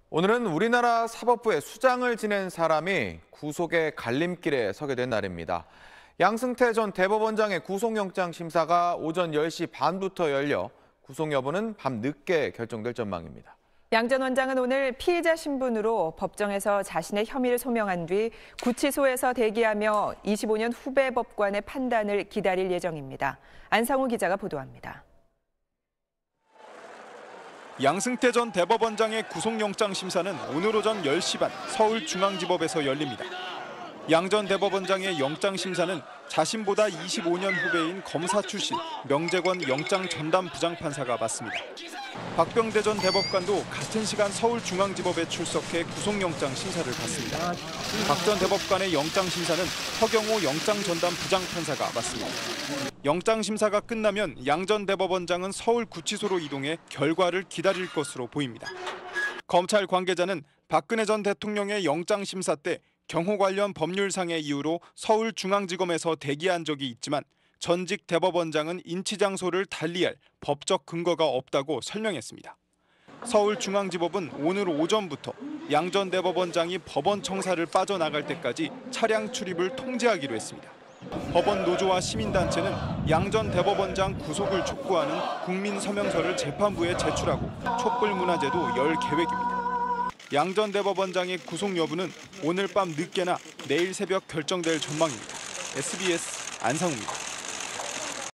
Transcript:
오늘은 우리나라 사법부의 수장을 지낸 사람이 구속의 갈림길에 서게 된 날입니다. 양승태 전 대법원장의 구속영장 심사가 오전 10시 반부터 열려 구속 여부는 밤 늦게 결정될 전망입니다. 양 전 원장은 오늘 피의자 신분으로 법정에서 자신의 혐의를 소명한 뒤 구치소에서 대기하며 25년 후배 법관의 판단을 기다릴 예정입니다. 안상우 기자가 보도합니다. 양승태 전 대법원장의 구속영장 심사는 오늘 오전 10시 반 서울중앙지법에서 열립니다. 양 전 대법원장의 영장 심사는 자신보다 25년 후배인 검사 출신 명재권 영장 전담 부장판사가 맡습니다. 박병대 전 대법관도 같은 시간 서울중앙지법에 출석해 구속영장 심사를 받습니다. 박 전 대법관의 영장 심사는 허경호 영장 전담 부장판사가 맡습니다. 영장 심사가 끝나면 양 전 대법원장은 서울구치소로 이동해 결과를 기다릴 것으로 보입니다. 검찰 관계자는 박근혜 전 대통령의 영장 심사 때 경호 관련 법률상의 이유로 서울중앙지검에서 대기한 적이 있지만 전직 대법원장은 인치 장소를 달리할 법적 근거가 없다고 설명했습니다. 서울중앙지법은 오늘 오전부터 양 전 대법원장이 법원 청사를 빠져나갈 때까지 차량 출입을 통제하기로 했습니다. 법원 노조와 시민단체는 양 전 대법원장 구속을 촉구하는 국민서명서를 재판부에 제출하고 촛불문화제도 열 계획입니다. 양 전 대법원장의 구속 여부는 오늘 밤 늦게나 내일 새벽 결정될 전망입니다. SBS 안상우입니다.